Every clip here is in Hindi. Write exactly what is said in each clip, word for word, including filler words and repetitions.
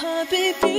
حبيبي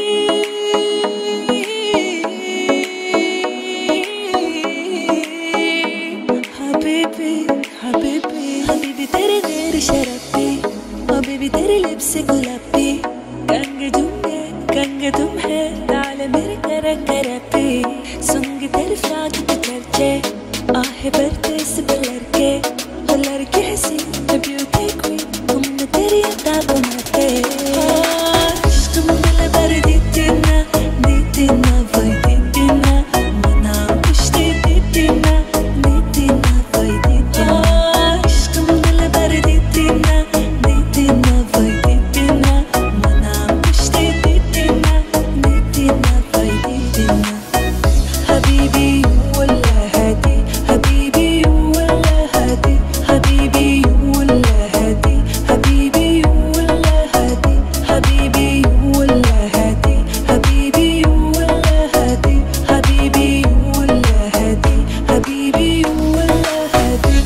حبيبي حبيبي حبيبي तेरे देर शराबी حبيبي तेरे lips गुलाबी कंग जुम्मे कंग तुम है ताल मेरे कर करपी सुनगी तेरे फ्राक पे चर्चे आहे बरते से लड़के वो लड़के हंसी the beauty queen तुमने तेरी अदा बनाते इश्क में दिल भर देती ना देती ना वही देती ना मना कुछ दे देती ना देती ना वही देती ना इश्क में दिल भर देती ना देती ना वही देती ना मना कुछ दे देती ना देती ना वही देती ना حبيبي ولا هادي حبيبي ولا هادي حبيبي ولا هادي حبيبي ولا هادي حبيبي ولا هادي حبيبي ولا هادي حبيبي ولا هادي حبيبي ولا هادي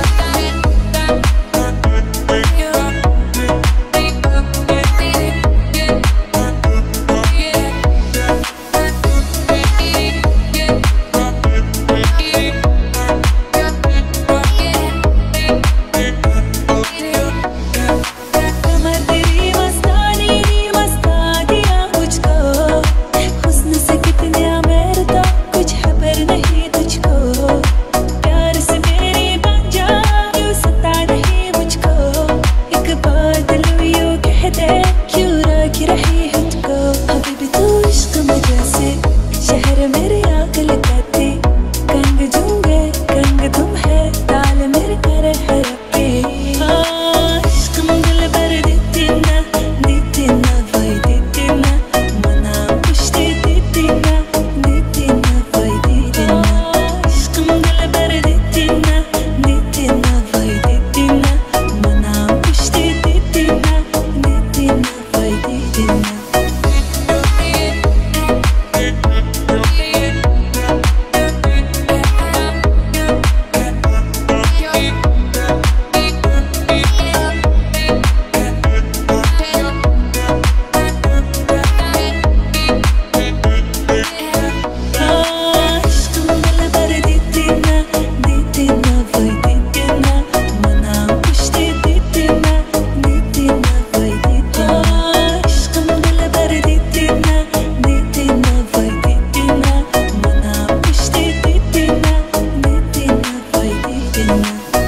कमर तेरी मस्तानी नी मस्ता दिया मुझको हुस्न से कितने अमेरता कुछ खबर नहीं तुझको प्यार से मेरी बन जा क्यों सता नहीं मुझको एक बात दिल यूं कह दे क्यों रख रही है तुझको हबीबी तू इश्क में जैसे शहर मेरे आग लगाती कंग जूंगे कंग तुम है ताल मेरे कर हरपे इश्क में दिल भर देती ना देती ना वही देती ना मना कुछ दे देती ना देती ना वही देती ना इश्क में दिल भर देती ना देती ना वही देती ना मना कुछ दे देती ना देती ना वही देती ना इश्क में दिल भर देती ना देती ना वही देती ना मना कुछ दे देती ना देती ना वही देती ना इश्क में दिल भर देती ना देती ना वही देती ना मना कुछ दे देती ना देती ना वही देती ना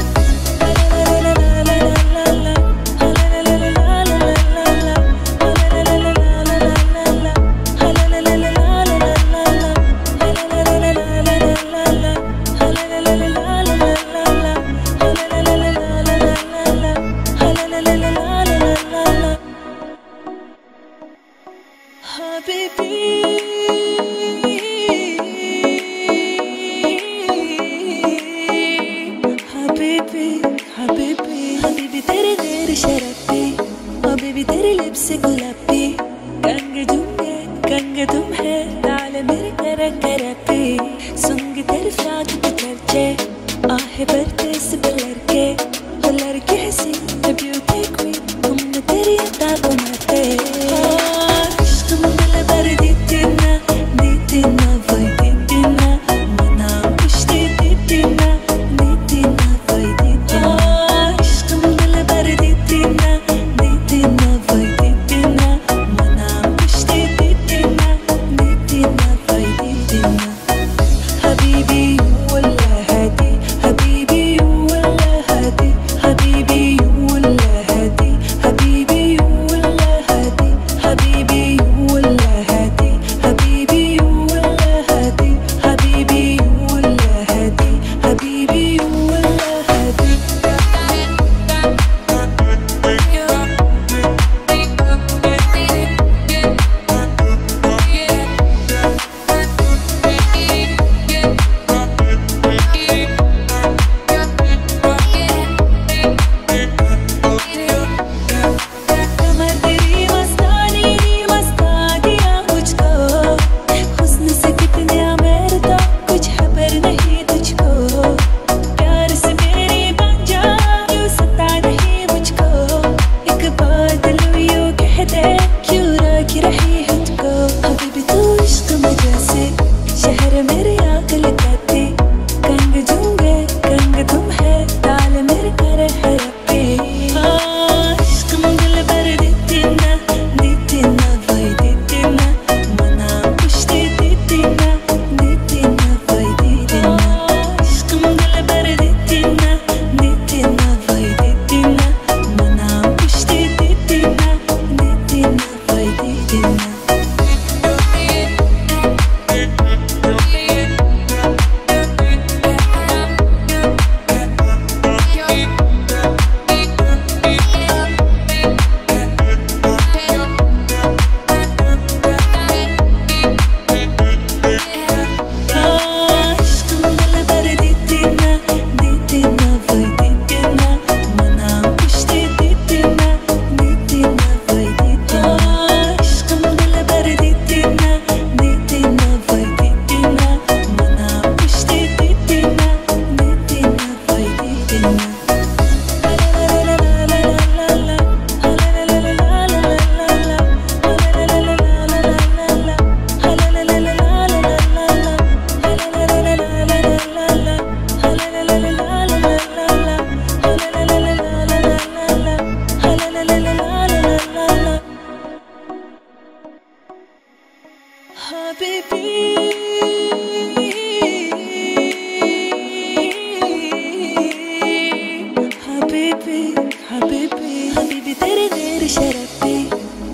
حبيبي حبيبي حبيبي तेरे देर शराबी حبيبي तेरे lips गुलाबी कंग जुम्मे कंग तुम है ताल मेरे कर करपी सुनगी तेरे फ्राक पे चर्चे आहे बरते से लड़के वो लड़के हंसी the beauty queen तुमने तेरी अदा बनाते इश्क में दिल भर देती ना देती ना वही देती ना मना कुछ दे देती ना देती ना वही देती ना इश्क में दिल भर देती ना देती ना वही देती ना मना कुछ दे देती ना देती ना वही देती ना حبيبي ولا هادي حبيبي ولا هادي حبيبي ولا هادي حبيبي ولا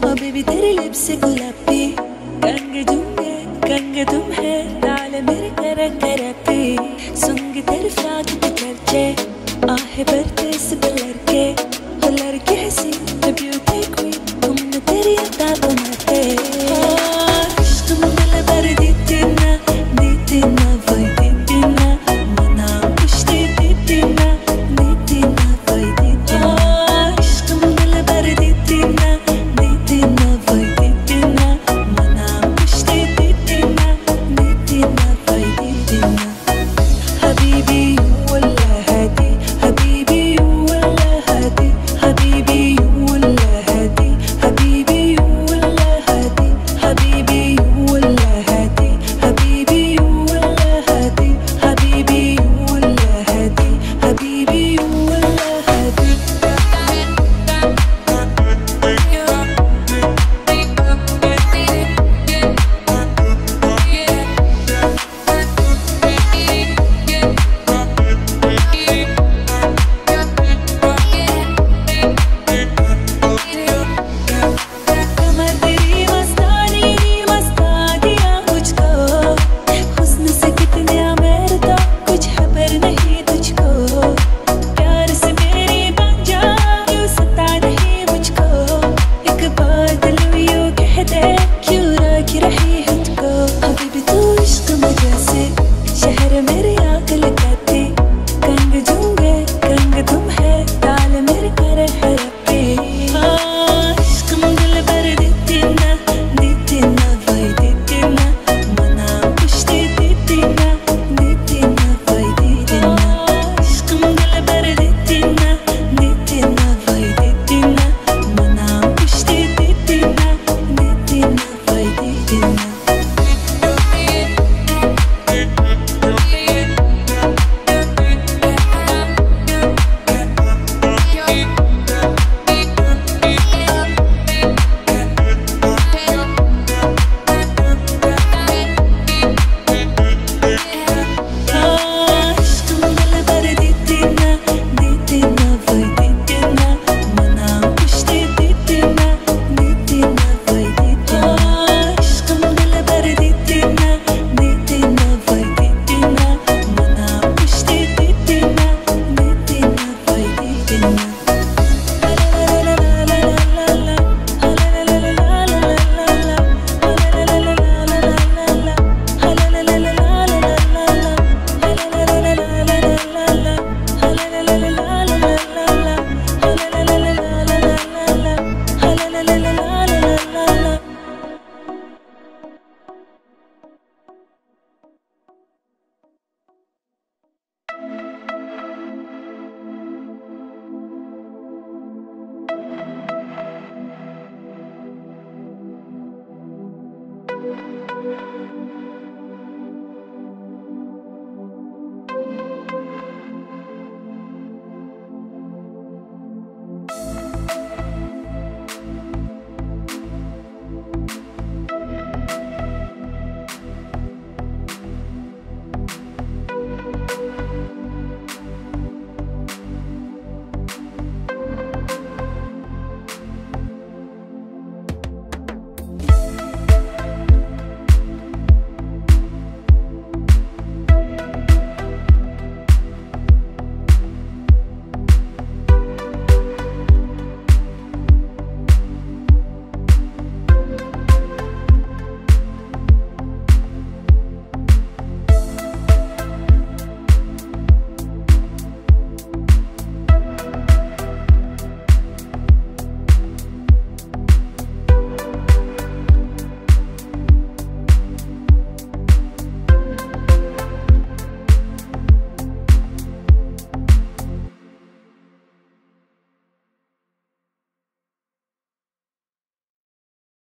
Oh baby तेरे lips गुलाबी कंग जुम्मे कंग तुम है ताल मेरे करंग रबी सुंग तेरे फ्राक पे चर्चे आहे पर